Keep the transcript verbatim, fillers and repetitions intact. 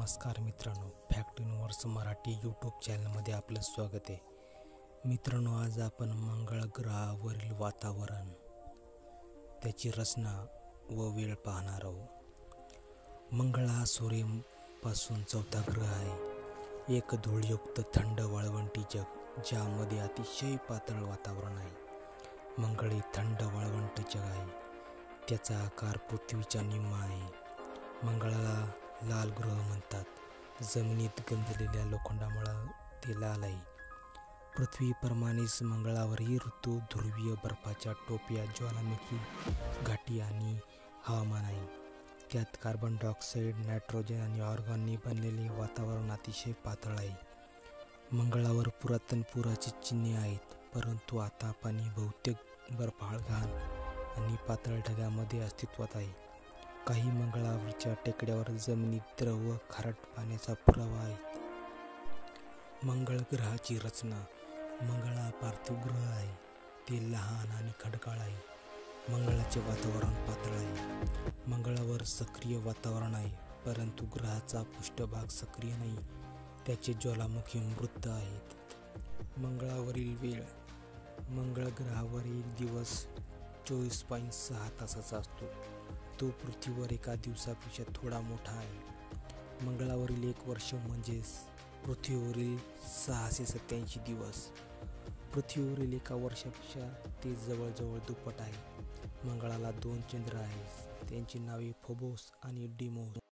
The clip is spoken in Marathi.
नमस्कार मित्रांनो, फॅक्ट युनिव्हर्स मराठी यूट्यूब चॅनलमध्ये आपलं स्वागत आहे. मित्रांनो, आज आपण मंगळ ग्रहावरील वातावरण, त्याची रचना व वेळ पाहणार आहोत. मंगळ हा सूर्यापासून चौथा ग्रह आहे. एक धूळयुक्त थंड वाळवंटी जग ज्यामध्ये अतिशय पातळ वातावरण आहे. मंगळ हे थंड वाळवंट जग आहे. त्याचा आकार पृथ्वीच्या निम्मा आहे. मंगळाला लाल ग्रह म्हणतात. जमिनीत गंजलेल्या लोखंडामुळे ते लाल आहे. पृथ्वीप्रमाणेच मंगळावरही ऋतू, ध्रुवीय बर्फाच्या टोप्या, ज्वालामुखी घाटी आणि हवामान आहे. त्यात कार्बन डायऑक्साईड, नायट्रोजन आणि ऑर्गॉनने बनलेले वातावरण अतिशय पातळ आहे. मंगळावर पुरातन पुराची चिन्हे आहेत, परंतु आता पाणी बहुतेक बर्फाळ, घाण आणि पातळ ढगामध्ये अस्तित्वात आहे. काही मंगळावरच्या टेकड्यावर जमिनीत द्रव खारट पाण्याचा पुरावा आहे. मंगळ ग्रहाची रचना. मंगळ हा पार्थिव ग्रह आहे. ते लहान आणि खडकाळ आहे. मंगळाचे वातावरण पातळ आहे. मंगळावर सक्रिय वातावरण आहे, परंतु ग्रहाचा पृष्ठभाग सक्रिय नाही. त्याचे ज्वालामुखी मृत आहेत. मंगळावरील वेळ. मंगळ ग्रहावर एक दिवस चोवीस पॉईंट सहा तासाचा असतो. तो पृथ्वीवर एका दिवसापेक्षा थोडा मोठा आहे. मंगळावरील एक वर्ष म्हणजेच पृथ्वीवरील सहाशे सत्याऐंशी दिवस. पृथ्वीवरील एका वर्षापेक्षा ते जवळजवळ दुप्पट आहे. मंगळाला दोन चंद्र आहेत. त्यांची नावे फोबोस आणि डिमोस.